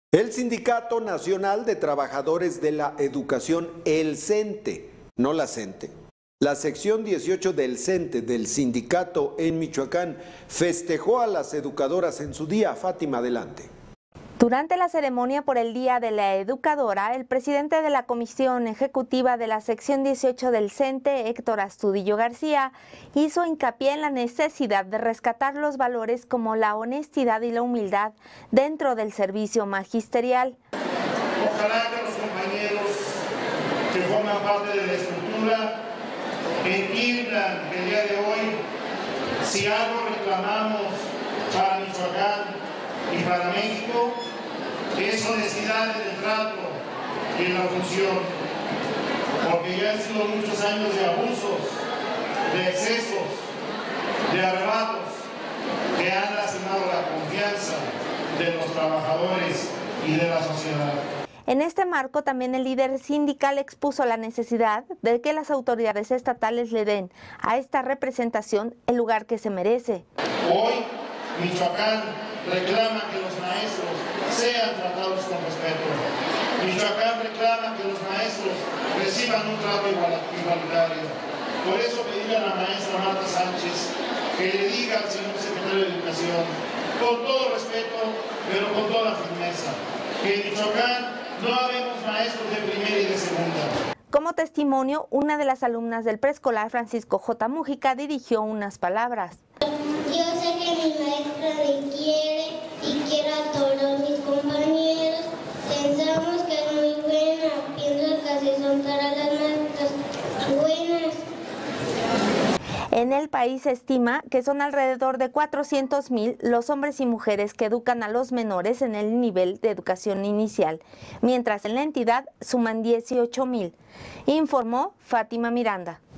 El Sindicato Nacional de Trabajadores de la Educación, el CENTE, no la CENTE, la sección 18 del CENTE del sindicato en Michoacán, festejó a las educadoras en su día. Fátima, adelante. Durante la ceremonia por el Día de la Educadora, el presidente de la Comisión Ejecutiva de la sección 18 del CENTE, Héctor Astudillo García, hizo hincapié en la necesidad de rescatar los valores como la honestidad y la humildad dentro del servicio magisterial. Ojalá que los compañeros que forman parte de la estructura entiendan que el día de hoy, si algo reclamamos para Michoacán y para México, es honestidad en el trato y en la función, porque ya han sido muchos años de abusos, de excesos, de arrebatos que han lastimado la confianza de los trabajadores y de la sociedad. En este marco, también el líder sindical expuso la necesidad de que las autoridades estatales le den a esta representación el lugar que se merece. Hoy, Michoacán reclama que los maestros sean tratados con respeto. Michoacán reclama que los maestros reciban un trato igualitario. Por eso pedí a la maestra Marta Sánchez que le diga al señor secretario de Educación, con todo respeto, pero con toda firmeza, que en Michoacán no habemos maestros de primera y de segunda. Como testimonio, una de las alumnas del preescolar, Francisco J. Mújica, dirigió unas palabras. Yo sé que mi maestra me quiere y quiere a todos mis compañeros. Pensamos que es muy buena, pienso que así son todas las maestras buenas. En el país se estima que son alrededor de 400,000 los hombres y mujeres que educan a los menores en el nivel de educación inicial, mientras en la entidad suman 18,000, informó Fátima Miranda.